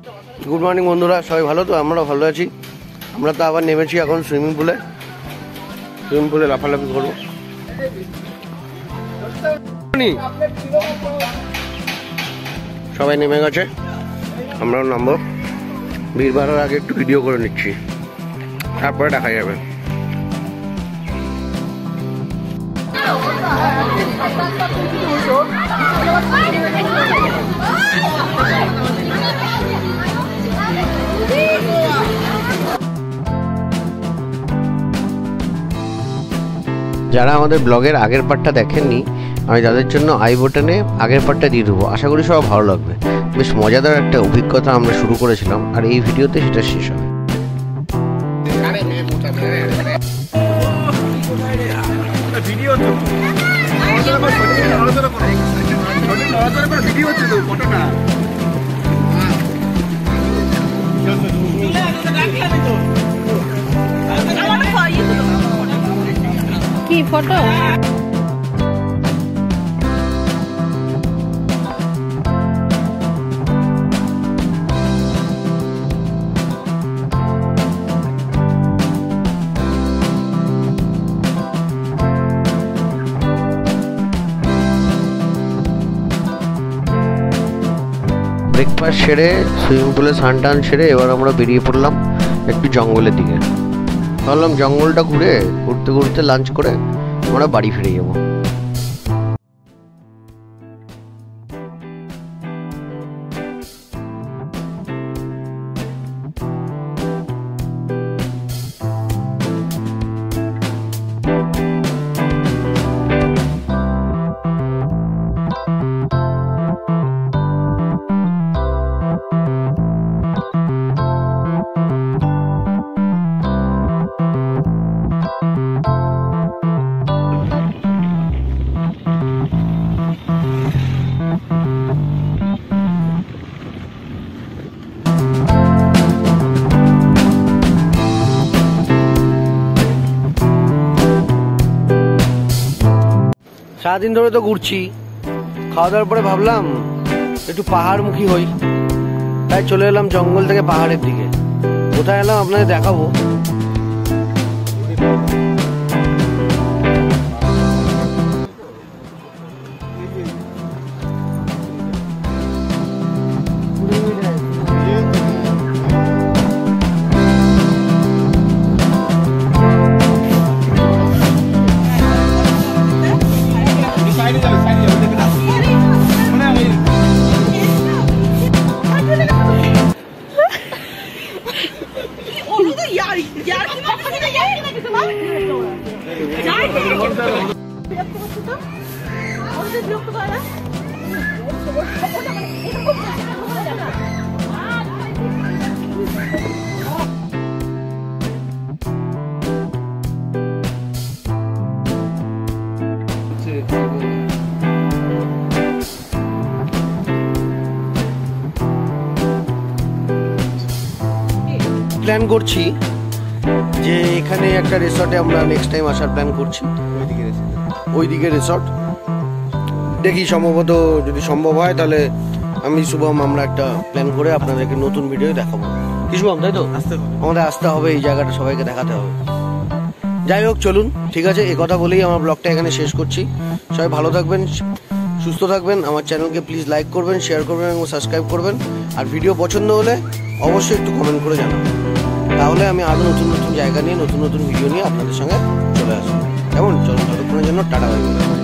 Good morning বন্ধুরা, সবাই ভালো তো? আমরা ভালো আছি। আমরা তো আবার নেমেছি এখন সুইমিং পুলে লাফালাফি করবো। সবাই নেমে গেছে, আমরাও নামবো। ভিড় বাড়ার আগে একটু ভিডিও করে নিচ্ছি, তারপরে দেখা যাবে। যারা আমাদের ব্লগের আগের পার্টটা দেখেননি, আমি তাদের জন্য আই বাটনে আগের পার্টটা দিয়ে দেবো। আশা করি সব ভালো লাগবে। বেশ মজাদার একটা অভিজ্ঞতা আমরা শুরু করেছিলাম, আর এই ভিডিওতে সেটা শেষ হবে। কি ফটো? ব্রেকফাস্ট সেরে সুইমিং পুলে স্নান টান সেরে এবার আমরা বেরিয়ে পড়লাম একটু জঙ্গলের দিকে। ভাবলাম জঙ্গলটা ঘুরতে ঘুরতে লাঞ্চ করে আমরা বাড়ি ফিরে যাবো। সারাদিন ধরে তো ঘুরছি, খাওয়া দাওয়ার পরে ভাবলাম একটু পাহাড়মুখী হই, তাই চলে এলাম জঙ্গল থেকে পাহাড়ের দিকে। কোথায় এলাম আপনাদের দেখাবো। প্ল্যান করছি যে এখানে একটা রিসর্টে আমরা নেক্সট টাইম আসার প্ল্যান করছি। ওইদিকে রিসর্ট দেখি, সম্ভবত যদি সম্ভব হয় তাহলে আমি শুভম আমরা একটা প্ল্যান করে আপনাদেরকে নতুন ভিডিও দেখাবো। কি শুভম, তাই তো? আমাদের আসতে হবে, এই জায়গাটা সবাইকে দেখাতে হবে। যাই হোক, চলুন, ঠিক আছে। এই কথা বলেই আমার ব্লগটা এখানে শেষ করছি। সবাই ভালো থাকবেন, সুস্থ থাকবেন। আমার চ্যানেলকে প্লিজ লাইক করবেন, শেয়ার করবেন এবং সাবস্ক্রাইব করবেন। আর ভিডিও পছন্দ হলে অবশ্যই একটু কমেন্ট করে জানাবেন, তাহলে আমি আরো নতুন নতুন জায়গা নিয়ে নতুন নতুন ভিডিও নিয়ে আপনাদের সঙ্গে চলে আসবো। কেমন? চলুন, ততক্ষণের জন্য টাটা বাই বাই।